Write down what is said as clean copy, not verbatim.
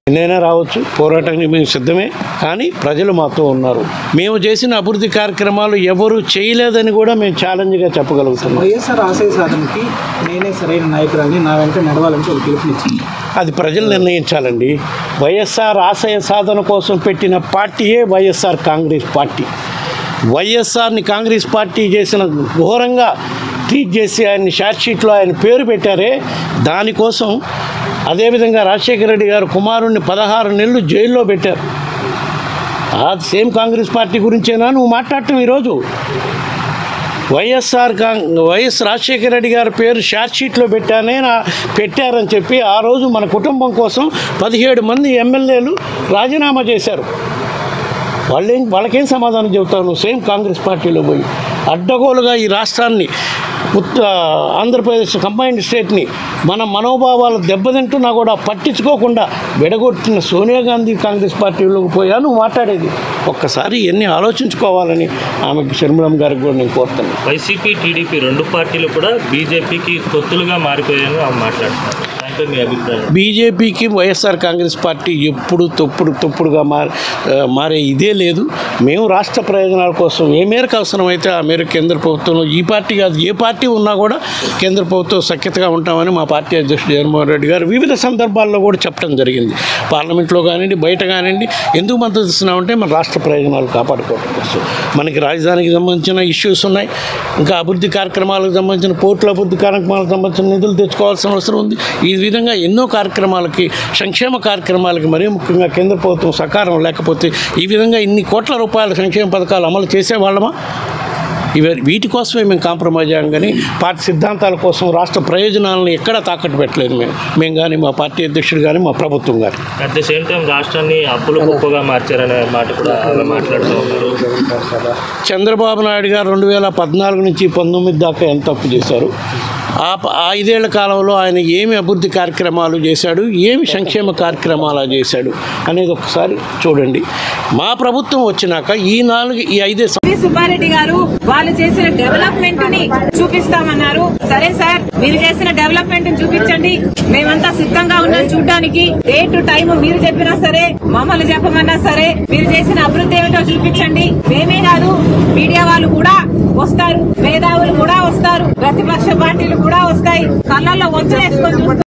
ఎన్నైనా రావచ్చు, పోరాటానికి మేము సిద్ధమే. కానీ ప్రజలు మాతో ఉన్నారు. మేము చేసిన అభివృద్ధి కార్యక్రమాలు ఎవరు చేయలేదని కూడా మేము ఛాలెంజ్గా చెప్పగలుగుతున్నాం. వైఎస్ఆర్ ఆశయ సాధనకి నేనే సరైన నాయకురాన్ని, నా వెంట నడవాలంటే ఒక పిలుపునిచ్చింది. అది ప్రజలు నిర్ణయించాలండి. వైఎస్ఆర్ ఆశయ సాధన కోసం పెట్టిన పార్టీయే వైఎస్ఆర్ కాంగ్రెస్ పార్టీ. వైఎస్ఆర్ని కాంగ్రెస్ పార్టీ చేసిన ఘోరంగా ట్రీట్ చేసి ఆయన్ని షార్ట్షీట్లో ఆయన పేరు పెట్టారే, దానికోసం అదేవిధంగా రాజశేఖర రెడ్డి గారు కుమారుణ్ణి 16 నెలలు జైల్లో పెట్టారు. ఆ సేమ్ కాంగ్రెస్ పార్టీ గురించేనా నువ్వు మాట్లాడటం? ఈరోజు వైఎస్ రాజశేఖర రెడ్డి గారి పేరు షార్ట్షీట్లో పెట్టారని చెప్పి ఆ రోజు మన కుటుంబం కోసం 17 మంది ఎమ్మెల్యేలు రాజీనామా చేశారు. వాళ్ళకేం సమాధానం చెబుతావు నువ్వు? సేమ్ కాంగ్రెస్ పార్టీలో పోయి అడ్డగోలుగా ఈ రాష్ట్రాన్ని ఆంధ్రప్రదేశ్ కంబైన్డ్ స్టేట్ని మన మనోభావాలు దెబ్బతింటున్నా కూడా పట్టించుకోకుండా విడగొట్టిన సోనియా గాంధీ కాంగ్రెస్ పార్టీలోకి పోయా నువ్వు మాట్లాడేది? ఒక్కసారి ఎన్ని ఆలోచించుకోవాలని ఆమెకు షర్మిలమ్మ గారికి కూడా నేను కోరుతాను. వైసీపీ, టీడీపీ 2 పార్టీలు కూడా బీజేపీకి తొత్తులుగా మారిపోయాయని ఆమె మాట్లాడుతున్నారు. మీ అభిప్రాయం? బీజేపీకి వైఎస్ఆర్ కాంగ్రెస్ పార్టీ ఎప్పుడు తొప్పుడుగా మారే ఇదే లేదు. మేము రాష్ట్ర ప్రయోజనాల కోసం ఏ మేరకు అవసరమైతే ఆ మేరకు కేంద్ర ప్రభుత్వంలో, ఈ పార్టీ కాదు ఏ పార్టీ ఉన్నా కూడా కేంద్ర ప్రభుత్వం సఖ్యతగా ఉంటామని మా పార్టీ అధ్యక్షుడు జగన్మోహన్ రెడ్డి గారు వివిధ సందర్భాల్లో కూడా చెప్పడం జరిగింది. పార్లమెంట్లో కానివ్వండి, బయట కానివ్వండి. ఎందుకు మద్దతు ఇస్తున్నామంటే మన రాష్ట్ర ప్రయోజనాలు కాపాడుకోవడం కోసం. మనకి రాజధానికి సంబంధించిన ఇష్యూస్ ఉన్నాయి, ఇంకా అభివృద్ధి కార్యక్రమాలకు సంబంధించిన పోర్టుల అభివృద్ధి కార్యక్రమాలకు సంబంధించిన నిధులు తెచ్చుకోవాల్సిన అవసరం ఉంది. ఈ విధంగా ఎన్నో కార్యక్రమాలకి, సంక్షేమ కార్యక్రమాలకి మరీ ముఖ్యంగా కేంద్ర ప్రభుత్వం సహకారం లేకపోతే ఈ విధంగా ఇన్ని కోట్ల రూపాయల సంక్షేమ పథకాలు అమలు చేసేవాళ్ళమా? వీటి కోసమే మేము కాంప్రమైజ్ అయ్యాం. కానీ పార్టీ సిద్ధాంతాల కోసం రాష్ట్ర ప్రయోజనాలను ఎక్కడా తాకట్టు పెట్టలేదు మేము కానీ, మా పార్టీ అధ్యక్షుడు కానీ, మా ప్రభుత్వం కానీ. అట్ ద సేమ్ టైం రాష్ట్రాన్ని అప్పులు గొప్పగా మార్చారనే మాట కూడా మాట్లాడుతూ ఉన్నారు. చంద్రబాబు నాయుడు గారు 2014 నుంచి 19 దాకా ఎంత అప్పు చేశారు? ఆ 5 ఏళ్ల కాలంలో ఆయన ఏమి అభివృద్ధి కార్యక్రమాలు చేశాడు, ఏమి సంక్షేమ కార్యక్రమాలు చేశాడు అనేది ఒకసారి చూడండి. మా ప్రభుత్వం వచ్చినాక ఈ 5 సుబ్బారెడ్డి గారు వాళ్ళు చేసిన డెవలప్మెంట్ ని చూపిస్తామన్నారు. సరే సార్, మీరు చేసిన డెవలప్మెంట్ ని చూపించండి, మేమంతా సిద్ధంగా ఉన్నాం చూడడానికి. డే టు టైం మీరు చెప్పినా సరే, మమ్మల్ని చెప్పమన్నా సరే, మీరు చేసిన అభివృద్ధి ఏమిటో చూపించండి. మేమే కాదు, మీడియా వాళ్ళు కూడా వస్తారు, మేధావులు కూడా వస్తారు, ప్రతిపక్ష పార్టీలు కూడా వస్తాయి. కళ్ళల్లో వంచులేసుకొని